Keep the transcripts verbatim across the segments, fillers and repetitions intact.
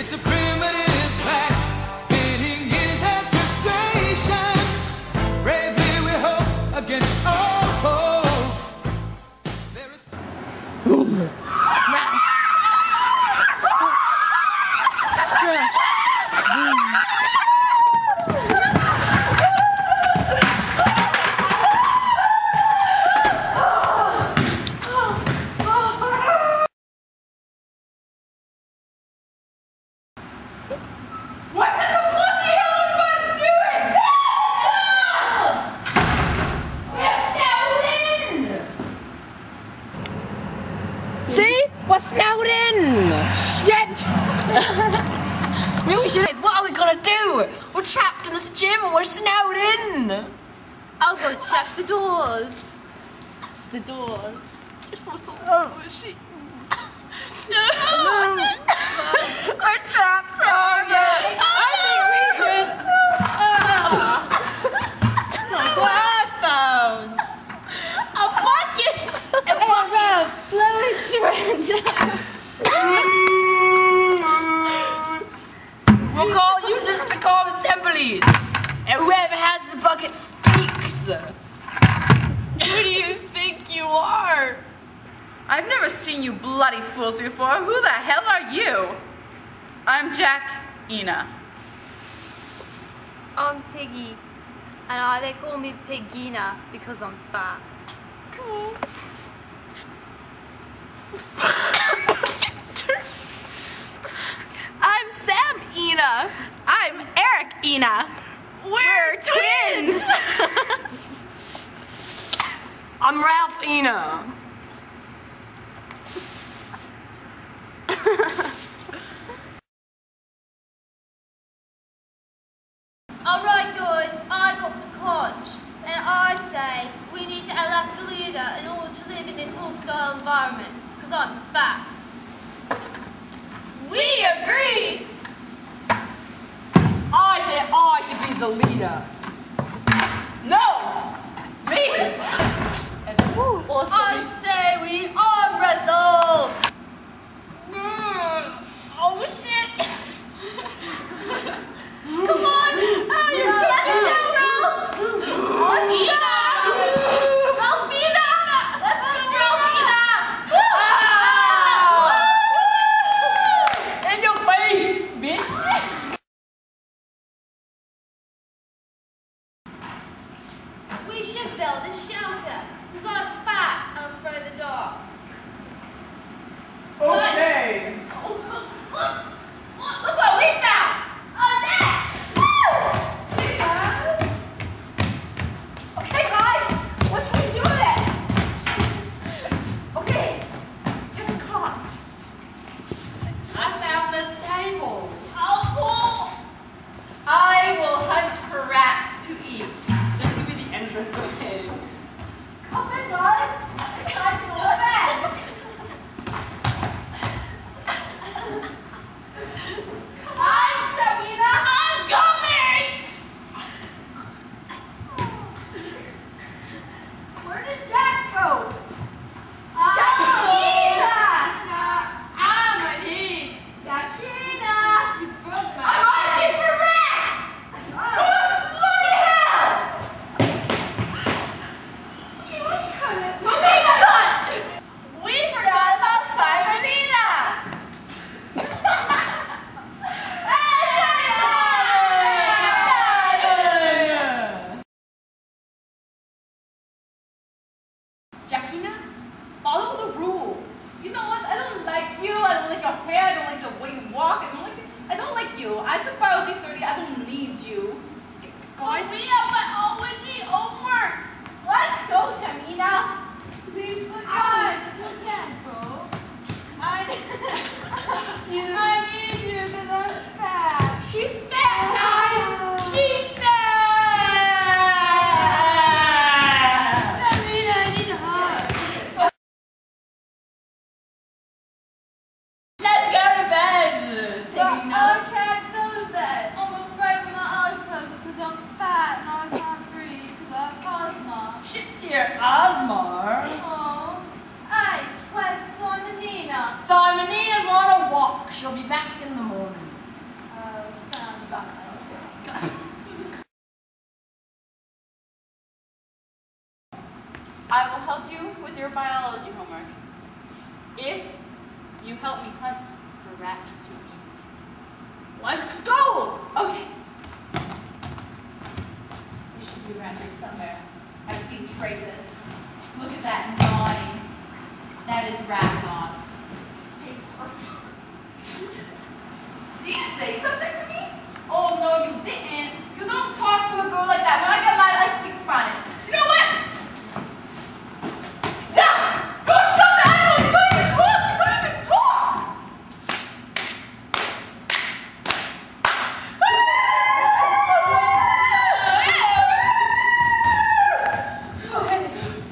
It's a primitive clash, pitting years and frustration. Bravely we hope against all hope. There is We're snowed in! Shit! Really should. What are we gonna do? We're trapped in this gym and we're snowed in! I'll go check the doors. The doors. You're supposed to oh, she. We're trapped! Oh, yeah! I think we should. Look what I found! A bucket! A bucket! Flowy trend! We'll call, use this to call assemblies! And whoever has the bucket speaks! Who do you think you are? I've never seen you bloody fools before. Who the hell are you? I'm Jack Ina. I'm Piggy, and uh, they call me Pigina because I'm fat. I'm Sam Ina. I'm Eric Ina. We're twins! I'm Ralph Ina. Alright guys, I got the conch, and I say we need to elect a leader in order to live in this hostile environment, because I'm fat. We agree! I say I should be the leader. No! Me! I say we arm wrestle! Mm. Oh shit! Come on! Oh, you're let's go, Ralph! Ralphina! Ralphina! Let's go, Ralphina! Ah! In your face, bitch! We should build a shelter, because I'm fat and I'm afraid of the dark. Okay. Look, look what we found! A net! Woo! Okay, guys, what should we do with it? Okay, just come. I found this table. I'll pull. I will hunt for rats to eat. This could be the entrance way. Come in, guys. It's time to go to bed. I'm Sabina. I'm coming. Where did Jack go? Jackina! I'm an eat. Jackina! You broke my I'm hunting for rats! What bloody hell! We forgot about Simonina! Jackina, follow the rules. You know what? I don't like you. I don't like your hair. I don't like the way you walk. I don't like. I don't like you. I took biology thirty. I don't need you. Guys, We have my already homework. Let's go, Samina. Please, guys, you can, bro. I, I need you because I'm fat. she's fat, guys. She's fat. Samina, I need a hug. Let's go to bed. But Piggy, I can't go to bed. I'm afraid of my eyes closed because I'm fat and I can't breathe because I have asthma. Shit to your asthma. Oh, hey, where's Simonina? Simonina's on a walk. She'll be back in the morning. You help me hunt for rats to eat. Let's go! Okay. It should be around here somewhere. I've seen traces. Look at that gnawing. That is rat gnaws. Did you say something to me? Oh no, you didn't. You don't talk to a girl like that. When I get mad, I speak Spanish. You know what? Yeah! Go stop the animal! You don't even talk! You don't even talk! Go ahead.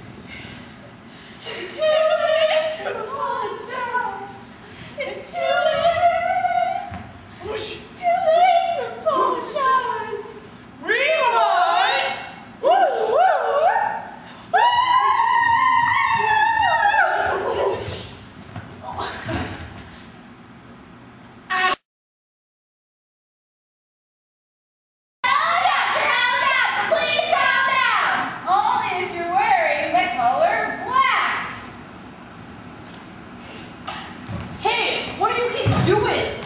It's too late to apologize. It's too late. It's too late to apologize. Rewind. Woo, woo, woo. Please calm down. Only if you're wearing the color black. Hey, what do you keep doing?